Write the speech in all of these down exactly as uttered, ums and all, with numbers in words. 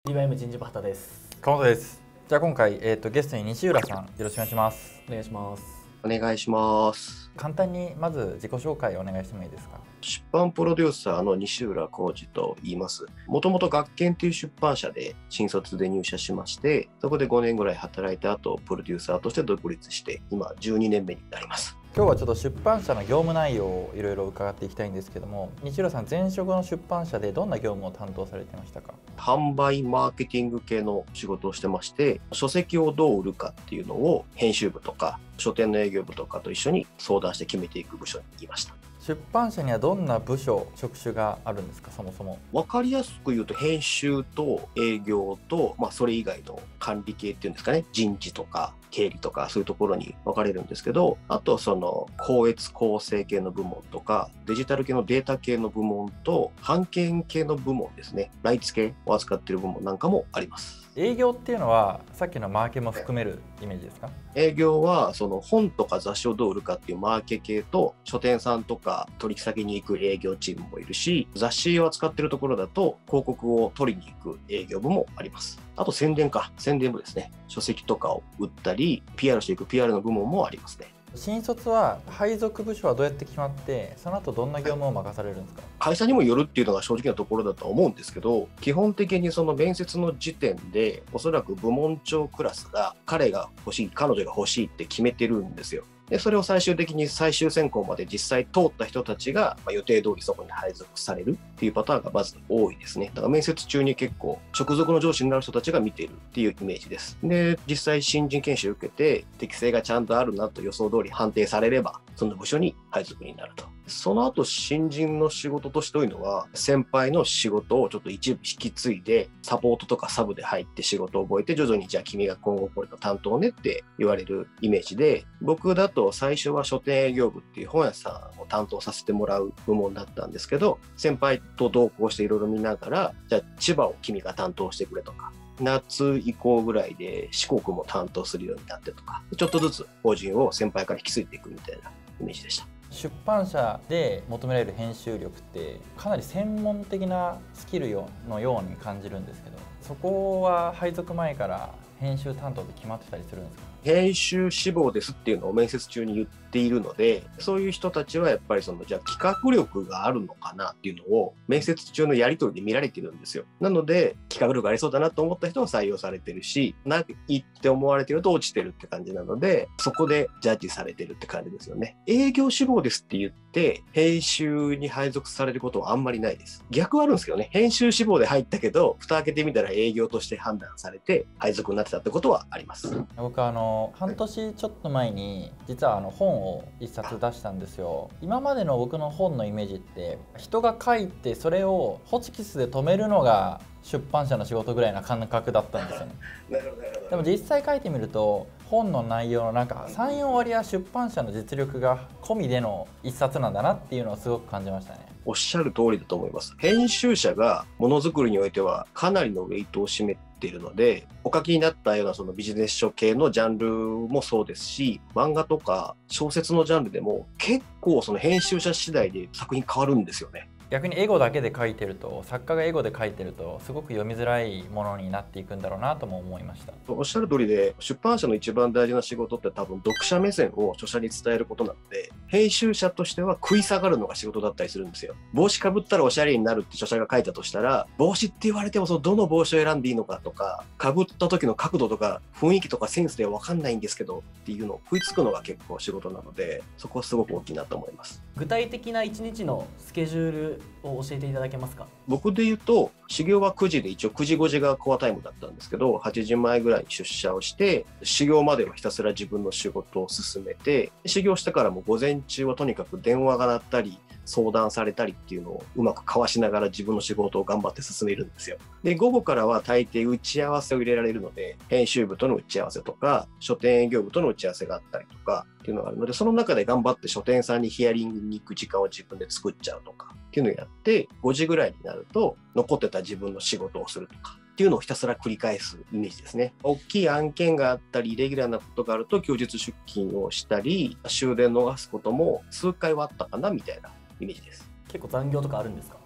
ディーワイエム 人事部畑です。 川本です。じゃあ今回、えー、とゲストに西浦さんよろしくお願いします。 お願いします。 お願いします。 簡単にまず自己紹介をお願いしてもいいですか。 出版プロデューサーの西浦浩二と言います。もともと学研という出版社で新卒で入社しまして、そこでごねんぐらい働いた後、プロデューサーとして独立して、今じゅうにねんめになります。 今日はちょっと出版社の業務内容をいろいろ伺っていきたいんですけども、西浦さん前職の出版社でどんな業務を担当されてましたか。 販売マーケティング系の仕事をしてまして、書籍をどう売るかっていうのを編集部とか書店の営業部とかと一緒に相談して決めていく部署にいました。 出版社にはどんな部署職種があるんですか。そもそも分かりやすく言うと編集と営業と、まあ、それ以外の管理系っていうんですかね、人事とか経理とかそういうところに分かれるんですけど、あとその校閲構成系の部門とかデジタル系のデータ系の部門と版権系の部門ですね、ライツ系を扱っている部門なんかもあります。 営業っていうのはさっきのマーケも含めるイメージですか。 営業はその本とか雑誌をどう売るかっていうマーケ系と、書店さんとか取引先に行く営業チームもいるし、雑誌を扱っているところだと広告を取りに行く営業部もあります。あと宣伝か宣伝部ですね。書籍とかを売ったり ピーアール していく ピーアール の部門もありますね。 新卒は配属部署はどうやって決まって、その後どんな業務を任されるんですか。 会社にもよるっていうのが正直なところだと思うんですけど、基本的にその面接の時点でおそらく部門長クラスが彼が欲しい彼女が欲しいって決めてるんですよ。でそれを最終的に最終選考まで実際通った人たちが、まあ、予定通りそこに配属されるっていうパターンがまず多いですね。だから面接中に結構直属の上司になる人たちが見ているっていうイメージです。で実際新人研修を受けて適性がちゃんとあるなと予想通り判定されればその部署に配属になると。その後新人の仕事として多いのは、先輩の仕事をちょっと一部引き継いでサポートとかサブで入って仕事を覚えて、徐々にじゃあ君が今後これの担当ねって言われるイメージで、僕だと最初は書店営業部っていう本屋さんを担当させてもらう部門だったんですけど、先輩と同行していろいろ見ながら、じゃあ千葉を君が担当してくれとか、夏以降ぐらいで四国も担当するようになってとか、ちょっとずつ法人を先輩から引き継いでいくみたいなイメージでした。 出版社で求められる編集力ってかなり専門的なスキルのように感じるんですけど、そこは配属前から編集担当で決まってたりするんですか。 編集志望ですっていうのを面接中に言っているので、そういう人たちはやっぱりそのじゃあ企画力があるのかなっていうのを面接中のやり取りで見られてるんですよ。なので企画力ありそうだなと思った人は採用されてるし、ないって思われてると落ちてるって感じなので、そこでジャッジされてるって感じですよね。営業志望ですって言って編集に配属されることはあんまりないです。逆はあるんですけどね、編集志望で入ったけど蓋開けてみたら営業として判断されて配属になってたってことはあります。 僕はあの半年ちょっと前に実はあの本を一冊出したんですよ。今までの僕の本のイメージって人が書いてそれをホチキスで留めるのが出版社の仕事ぐらいな感覚だったんですよね。でも実際書いてみると本の内容のなんかさん、よん割は出版社の実力が込みでの一冊なんだなっていうのをすごく感じましたね。 おっしゃる通りだと思います。編集者がものづくりにおいてはかなりのウェイトを占めているので、お書きになったようなそのビジネス書系のジャンルもそうですし、漫画とか小説のジャンルでも結構その編集者次第で作品変わるんですよね。 逆にエゴだけで書いてると、作家がエゴで書いてるとすごく読みづらいものになっていくんだろうなとも思いました。 おっしゃる通りで、出版社の一番大事な仕事って多分読者目線を著者に伝えることなので、編集者としては食い下がるのが仕事だったりするんですよ。帽子かぶったらおしゃれになるって著者が書いたとしたら、帽子って言われてもそのどの帽子を選んでいいのかとか、かぶった時の角度とか雰囲気とかセンスでは分かんないんですけどっていうのを食いつくのが結構仕事なので、そこはすごく大きいなと思います。 具体的ないちにちのスケジュールを教えていただけますか。 僕で言うと始業はくじで、一応くじごじがコアタイムだったんですけど、はちじまえぐらいに出社をして始業まではひたすら自分の仕事を進めて、始業してからも午前中はとにかく電話が鳴ったり相談されたりっていうのをうまくかわしながら自分の仕事を頑張って進めるんですよ。で午後からは大抵打ち合わせを入れられるので、編集部との打ち合わせとか書店営業部との打ち合わせがあったりとかっていうのがあるので、その中で頑張って書店さんにヒアリングに行く時間を自分で作っちゃうとかっていうのをやって、ごじぐらいになると残ってた自分の仕事をするとかっていうのをひたすら繰り返すイメージですね。大きい案件があったりイレギュラーなことがあると休日出勤をしたり終電逃すことも数回はあったかなみたいなイメージです。 結構残業とかあるんですか。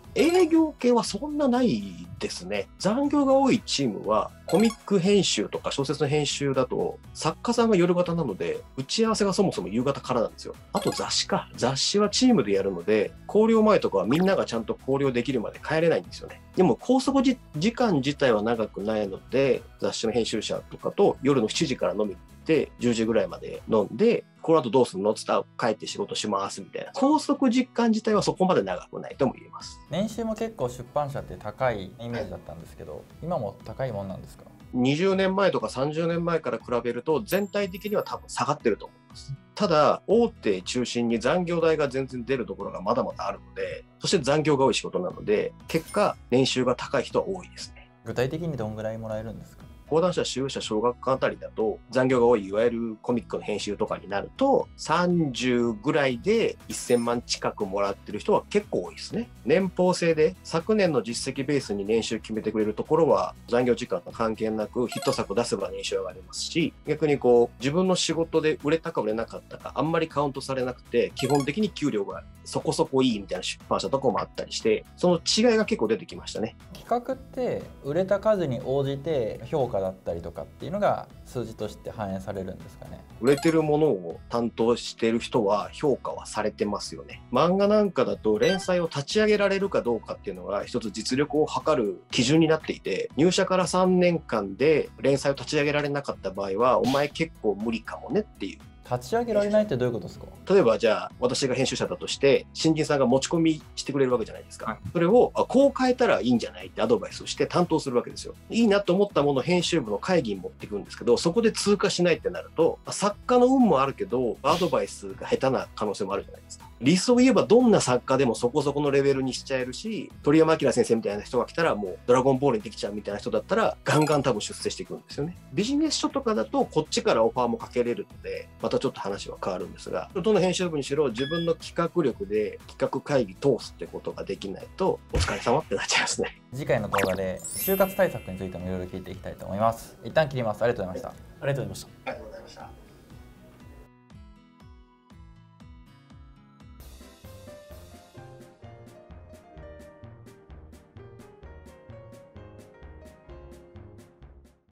営業系はそんなないですね。残業が多いチームは、コミック編集とか小説の編集だと、作家さんが夜型なので、打ち合わせがそもそも夕方からなんですよ。あと雑誌か。雑誌はチームでやるので、考慮前とかはみんながちゃんと考慮できるまで帰れないんですよね。でも拘束時間自体は長くないので、雑誌の編集者とかと夜のしちじから飲みに行って、じゅうじぐらいまで飲んで、この後どうするのって言ったら帰って仕事しますみたいな。拘束時間自体はそこまで長くないとも言えます。 年収も結構出版社って高いイメージだったんですけど、今も高いもんなんですか？ にじゅうねんまえとかさんじゅうねんまえから比べると全体的には多分下がってると思います。ただ大手中心に残業代が全然出るところがまだまだあるので、そして残業が多い仕事なので、結果年収が高い人は多いですね。 具体的にどんぐらいもらえるんですか？ 講談社、集英社、小学館あたりだと残業が多いいわゆるコミックの編集とかになるとさんじゅうぐらいでせんまん近くもらってる人は結構多いですね。年俸制で昨年の実績ベースに年収決めてくれるところは残業時間と関係なくヒット作出せば年収上がりますし、逆にこう自分の仕事で売れたか売れなかったかあんまりカウントされなくて基本的に給料がそこそこいいみたいな出版社とかもあったりして、その違いが結構出てきましたね。 企画って売れた数に応じて評価だったりとかっていうのが数字として反映されるんですかね？ 売れてるものを担当してる人は評価はされてますよね。漫画なんかだと連載を立ち上げられるかどうかっていうのが一つ実力を測る基準になっていて、入社からさんねんかんで連載を立ち上げられなかった場合はお前結構無理かもねっていう。 立ち上げられないってどういうことですか？ 例えばじゃあ私が編集者だとして新人さんが持ち込みしてくれるわけじゃないですか、はい、それをあこう変えたらいいんじゃないってアドバイスをして担当するわけですよ。いいなと思ったものを編集部の会議に持っていくんですけど、そこで通過しないってなると作家の運もあるけどアドバイスが下手な可能性もあるじゃないですか。理想を言えばどんな作家でもそこそこのレベルにしちゃえるし、鳥山明先生みたいな人が来たらもうドラゴンボールにできちゃうみたいな人だったらガンガン多分出世していくんですよね。ビジネス書とかだとこっちからオファーもかけれるのでまたちょっと話は変わるんですが、どの編集部にしろ自分の企画力で企画会議通すってことができないとお疲れ様ってなっちゃいますね。 次回の動画で就活対策についてもいろいろ聞いていきたいと思います。一旦切ります。ありがとうございました。 ありがとうございました。